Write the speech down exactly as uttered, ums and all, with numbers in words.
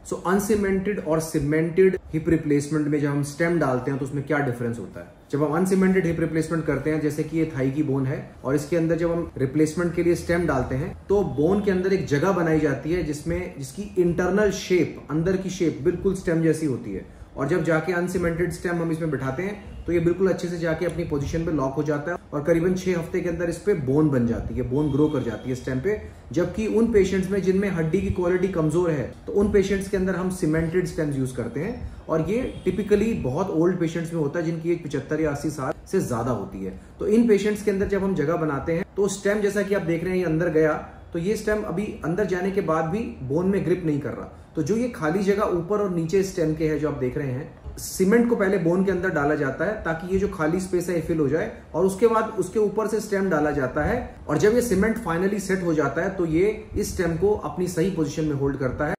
सो uncemented और cemented hip replacement में जब हम स्टेम डालते हैं तो उसमें क्या डिफरेंस होता है? जब हम अनसीमेंटेड हिप रिप्लेसमेंट करते हैं, जैसे कि ये थाई की बोन है और इसके अंदर जब हम रिप्लेसमेंट के लिए स्टेम डालते हैं तो बोन के अंदर एक जगह बनाई जाती है जिसमें जिसकी इंटरनल शेप, अंदर की शेप बिल्कुल स्टेम जैसी होती है। और जब जाके अनसीमेंटेड स्टेम हम इसमें बिठाते हैं तो ये बिल्कुल अच्छे से जाके अपनी पोजीशन पे लॉक हो जाता है और करीबन छह हफ्ते के अंदर इस पे बोन बन जाती है, बोन ग्रो कर जाती है स्टेम पे। जबकि उन पेशेंट्स में जिनमें हड्डी की क्वालिटी कमजोर है तो उन पेशेंट्स के अंदर हम सीमेंटेड स्टेम्स यूज करते हैं और ये टिपिकली बहुत ओल्ड पेशेंट्स में होता है जिनकी एज पचहत्तर या अस्सी साल से ज्यादा होती है। तो इन पेशेंट्स के अंदर जब हम जगह बनाते हैं तो स्टेम जैसा कि आप देख रहे हैं ये अंदर गया, तो ये स्टेम अभी अंदर जाने के बाद भी बोन में ग्रिप नहीं कर रहा। तो जो ये खाली जगह ऊपर और नीचे स्टेम के है जो आप देख रहे हैं, सीमेंट को पहले बोन के अंदर डाला जाता है ताकि ये जो खाली स्पेस है ये फिल हो जाए और उसके बाद उसके ऊपर से स्टेम डाला जाता है और जब ये सीमेंट फाइनली सेट हो जाता है तो ये इस स्टेम को अपनी सही पोजीशन में होल्ड करता है।